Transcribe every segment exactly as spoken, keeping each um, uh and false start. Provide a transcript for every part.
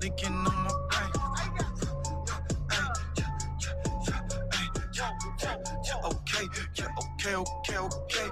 Thinking on my brain. Okay, yeah, okay, okay, okay.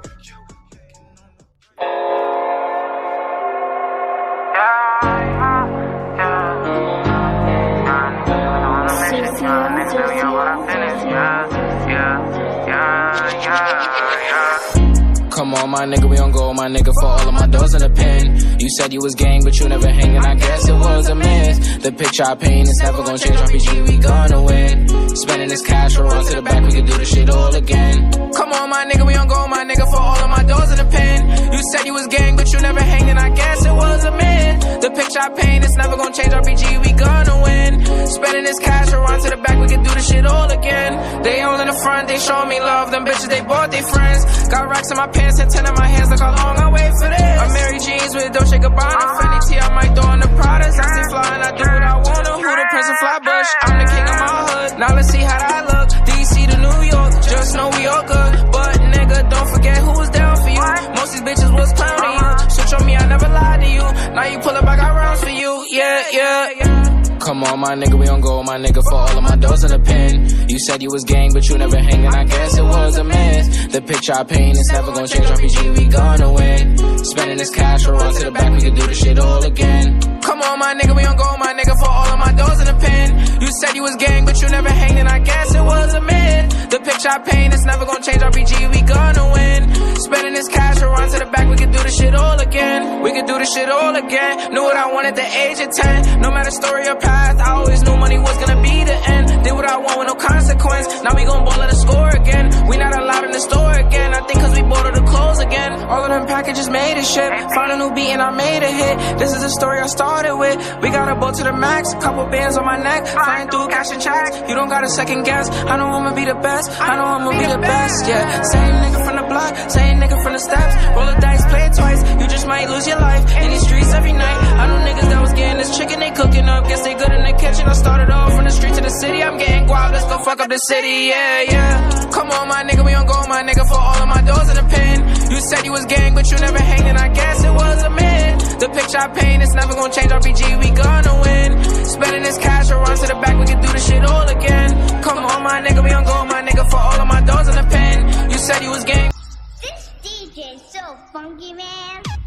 Come on, my nigga, we on go, my nigga, for all of my doors in the pen. You said you was gang, but you never hanging, I guess it was a myth. The picture I paint is never gonna change, R P G, we gonna win. Spending this cash, we'll run to the back, we can do this shit all again. Come on, my nigga, we on go, my nigga, for all of my doors in the pen. You said you was gang, but you never hanging, I guess it was a myth. The picture I paint is never gonna change, R P G, we gonna win. Spending this cash, we'll run to the back, we can do this shit all again. They all in the front, they show me love, them bitches, they bought their friends. Got racks in my pants and ten in my hands, look how long I wait for this. I'm Mary Jeans with Dolce Gabbana, Fendi T, I might throw on the Prada. Sexy fly and I do what I wanna. Who the Prince of Flatbush? I'm the king of my hood. Now let's see how that look. D C to New York, just know we all good. But nigga, don't forget who was down for you. Most these bitches was clowning you. Switch on me, I never lied to you. Now you pull up, I got rounds for you. Yeah, yeah, yeah. Come on, my nigga, we on go, my nigga, for all of my doors in the pen. You said you was gang, but you never hanging, I guess it was a myth. The picture I paint is never gonna change, R P G, we gonna win. Spending this cash, we'll run to the back, we can do this shit all again. Come on, my nigga, we on go, my nigga, for all of my doors in the pen. You said you was gang, but you never hanging, I guess it was a myth. The picture I paint is never gonna change, R P G, we gonna win. Spending this cash, we'll run to the back, we can do this shit all again. We can do this shit all again. Knew what I wanted at the age of ten. No matter story or path, I always knew money was gonna be the end. Did what I want with no consequence. Now we gon' ball at the score again. We not allowed in the store again. I think cause we bought all the clothes again. All of them packages made a ship. Found a new beat and I made a hit. This is the story I started with. We got a boat to the max. Couple bands on my neck. Flying through cash and checks. You don't got a second guess. I know I'ma be the best. I know I'ma be the best. Yeah. Same nigga from the block. Same nigga from the steps. Roll the dice, play it twice. You just might lose your life in these streets every night. I know niggas that was getting this chicken they cooking up. Guess they good in the kitchen. I started off from the street to the city. I'm getting guap. Let's go fuck up the city. Yeah, yeah. Come on, my nigga, we on go, my nigga, for all of my doors in the pen. You said you was gang, but you never hanging, I guess it was a myth. The picture I paint is never gonna change, R P G, we gonna win. Spending this cash, we'll run to the back, we can do this shit all again. Come on, my nigga, we on go, my nigga, for all of my doors in the pen. You said you was gang. This D J's so funky, man.